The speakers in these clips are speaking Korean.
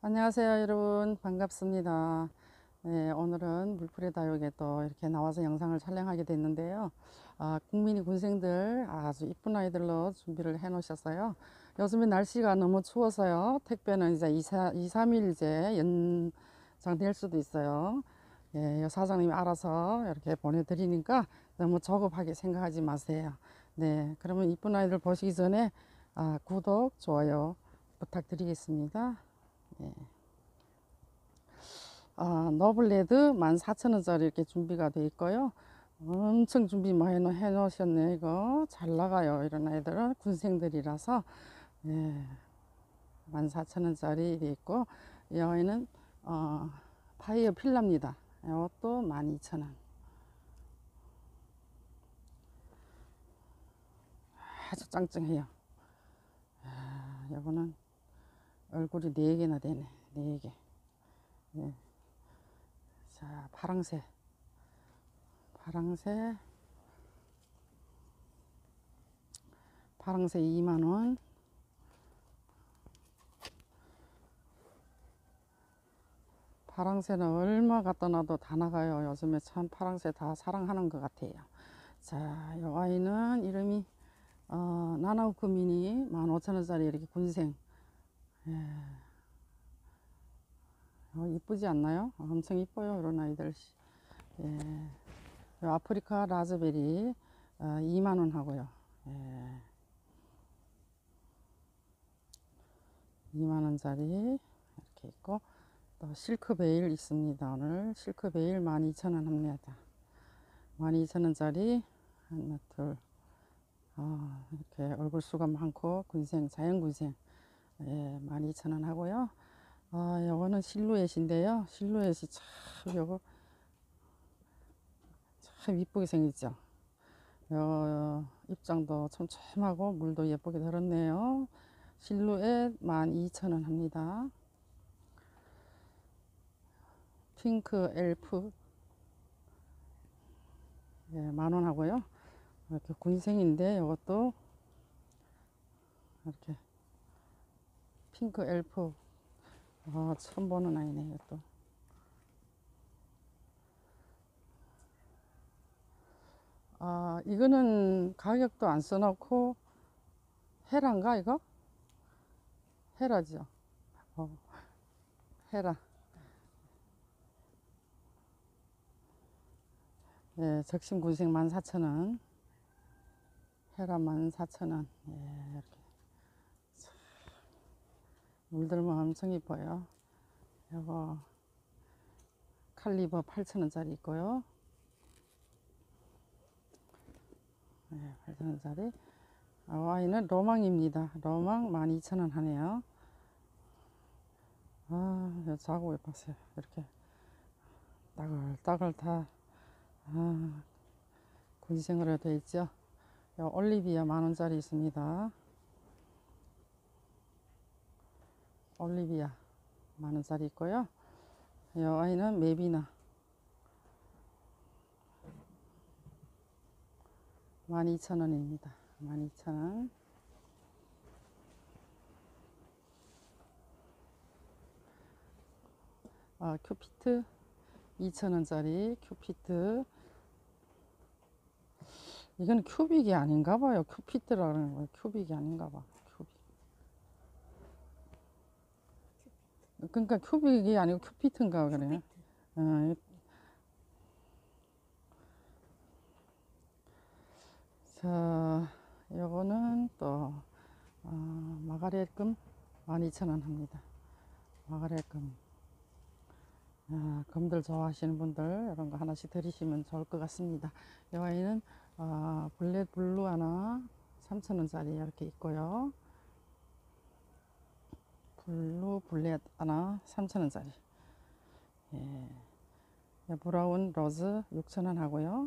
안녕하세요 여러분, 반갑습니다. 네, 오늘은 물풀의 다육에 또 이렇게 나와서 영상을 촬영하게 됐는데요. 국민이 군생들 아주 이쁜 아이들로 준비를 해 놓으셨어요. 요즘에 날씨가 너무 추워서요, 택배는 이제 2, 3일 이제 연장될 수도 있어요. 예, 사장님이 알아서 이렇게 보내드리니까 너무 조급하게 생각하지 마세요. 네, 그러면 이쁜 아이들 보시기 전에 구독, 좋아요 부탁드리겠습니다. 예. 너블레드 14,000원짜리 이렇게 준비가 돼 있고요. 엄청 준비 많이 해 놓으셨네. 이거 잘 나가요. 이런 아이들은 군생들이라서. 예, 14,000원짜리 돼 있고, 이 아이는 파이어 필라입니다. 이것도 12,000원. 아주 짱짱해요. 이거는 얼굴이 4개나 되네. 4개. 예. 자, 파랑새. 파랑새. 파랑새 2만원. 파랑새는 얼마 갖다 놔도 다 나가요. 요즘에 참 파랑새 다 사랑하는 것 같아요. 자, 이 아이는 이름이 나나우크 미니 15,000원짜리 이렇게 군생. 예, 이쁘지 않나요? 엄청 이뻐요, 이런 아이들. 예, 요 아프리카 라즈베리 2만원 하고요. 예, 2만원짜리 이렇게 있고, 또 실크베일 있습니다. 오늘 실크베일 12,000원 합니다. 12,000원짜리 하나, 둘, 이렇게 얼굴 수가 많고 군생, 자연 군생. 예, 12,000원 하고요. 요거는 실루엣인데요. 실루엣이 참, 요거 참 이쁘게 생겼죠. 입장도 촘촘하고 물도 예쁘게 들었네요. 실루엣 12,000원 합니다. 핑크 엘프, 예, 10,000원 하고요. 이렇게 군생인데 이것도 이렇게 핑크 엘프, 처음 보는 아이네. 이것도 이거는 가격도 안 써놓고 헤라인가 이거? 헤라죠. 어, 헤라. 예, 적심 군생 14,000원. 헤라 14,000원. 예, 이렇게 물들면 엄청 이뻐요. 이거 칼리버 8,000원짜리 있고요. 예, 8,000원짜리. 아이는 로망입니다. 로망 12,000원 하네요. 자고 예뻤어요. 이렇게 따글따글 다 군생으로 되어 있죠. 올리비아 10,000원짜리 있습니다. 올리비아 10,000원짜리 있고요. 이 아이는 메비나 12,000원입니다. 12,000원. 큐피트 2,000원짜리 큐피트. 이건 큐빅이 아닌가 봐요. 큐피트라는 거예요. 큐빅이 아닌가 봐. 큐빅. 그러니까 큐빅이 아니고 큐피트인가 그래요. 어, 자, 요거는 또 마가렛금 12,000원 합니다. 마가렛금. 금들 좋아하시는 분들 이런 거 하나씩 드리시면 좋을 것 같습니다. 이 아이는 블랙 블루 하나 3,000원짜리 이렇게 있고요. 블루 블랙 하나 3,000원짜리. 예, 브라운 로즈 6,000원 하고요.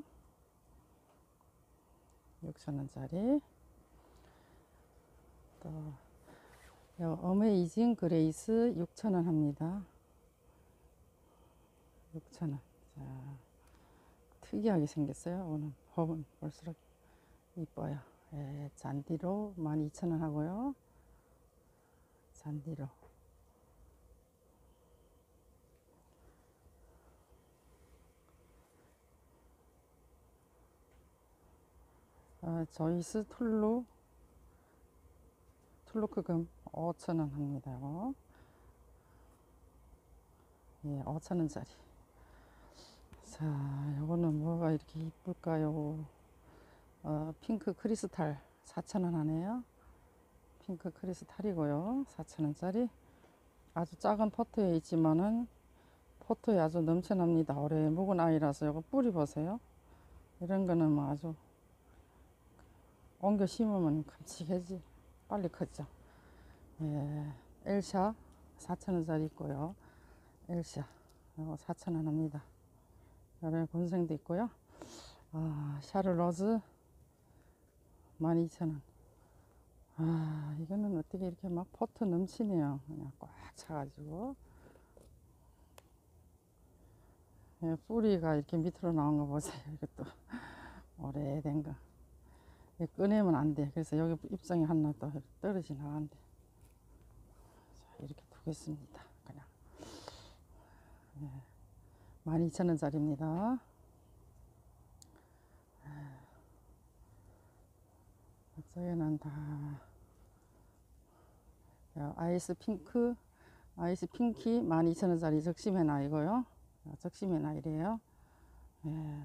6,000원짜리. 또 어메이징 그레이스 6,000원 합니다. 6,000원. 자, 특이하게 생겼어요. 오늘 법은 볼수록 이뻐요. 예, 잔디로 12,000원 하고요. 잔디로 조이스 툴루크금 5,000원 합니다. 이거. 예, 5,000원짜리. 자, 요거는 뭐가 이렇게 이쁠까요? 핑크 크리스탈 4,000원 하네요. 핑크 크리스탈이고요. 4,000원짜리. 아주 작은 포트에 있지만은 포트에 아주 넘쳐납니다. 올해 묵은 아이라서 요거 뿌리 보세요. 이런 거는 뭐 아주 옮겨 심으면 큼직해지 빨리 크죠. 예, 엘샤 4,000원짜리 있고요. 엘샤 이거 4,000원 합니다. 여러 곤생도 있고요. 샤를로즈 12,000원. 이거는 어떻게 이렇게 막 포트 넘치네요. 그냥 꽉 차가지고. 예, 뿌리가 이렇게 밑으로 나온 거 보세요. 이것도 오래된 거. 꺼내면 안 돼. 그래서 여기 입장이 하나 또 떨어지 나간대. 자, 이렇게 두겠습니다. 그냥. 예, 12,000원짜리입니다. 이쪽에는 다 아이스 핑키 12,000원짜리 적심의 나이고요. 적심의 나이래요. 예.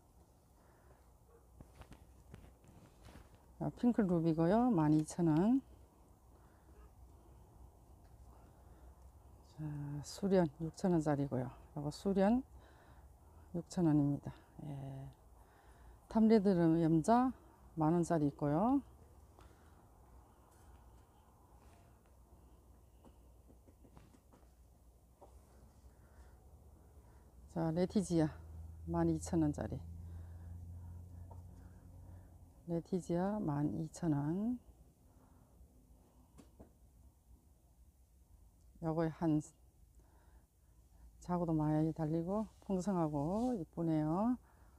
핑크 루비고요. 12,000원. 자, 수련 6,000원짜리고요. 이거 수련 6,000원입니다. 예. 탐레드름 염자 10,000원짜리 있고요. 자, 레티지아 12,000원짜리. 레티지아 12,000원. 요거에 한 자구도 많이 달리고 풍성하고 이쁘네요.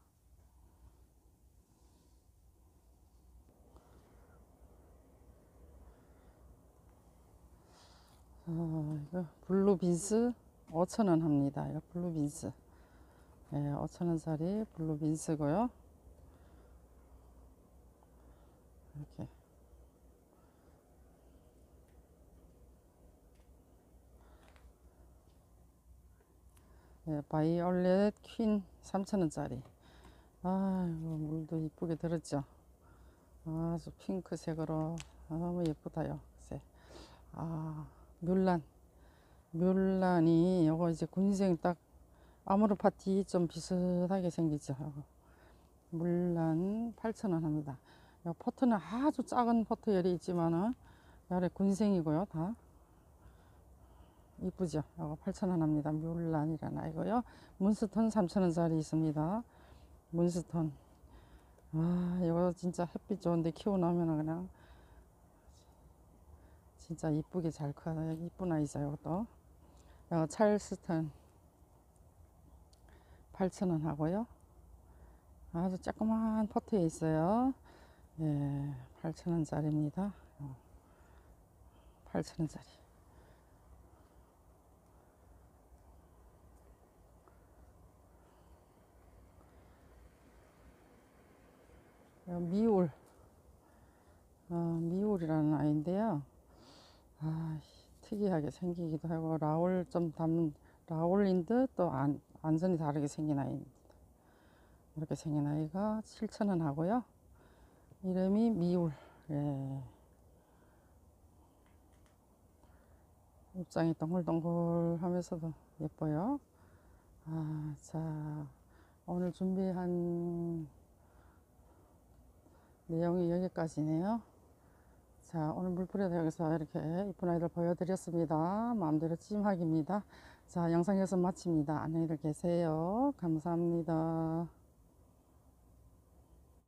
이거 블루빈스 5,000원 합니다. 이거 블루빈스. 예, 5,000원짜리 블루빈스고요. 이렇게. 예, 바이올렛 퀸 3,000원짜리. 이거 물도 이쁘게 들었죠. 아주 핑크색으로 너무 예쁘다요. 뮬란이 요거 이제 군생 딱 아모르 파티 좀 비슷하게 생기죠. 물란 8,000원 합니다. 요 포트는 아주 작은 포트 열이 있지만은 열에 군생이고요. 다 이쁘죠. 요거 8,000원 합니다. 뮬란이라는 아이고요. 문스톤 3,000원짜리 있습니다. 문스톤. 이거 진짜 햇빛 좋은데 키워놓으면 그냥 진짜 이쁘게 잘 커요. 이쁜 아이죠. 이것도. 찰스턴 8,000원 하고요. 아주 조그만 포트에 있어요. 예, 8,000원짜리입니다. 8,000원짜리. 미울. 미울이라는 아이인데요. 특이하게 생기기도 하고 라울 좀 담는 라울인 듯 또 안선이 다르게 생긴 아이입니다. 이렇게 생긴 아이가 7,000원 하고요. 이름이 미울. 예. 입장이 동글동글 하면서도 예뻐요. 자, 오늘 준비한 내용이 여기까지네요. 자, 오늘 물풀에다 여기서 이렇게 이쁜 아이들 보여드렸습니다. 마음대로 찜하기입니다. 자, 영상 여기서 마칩니다. 안녕히 계세요. 감사합니다.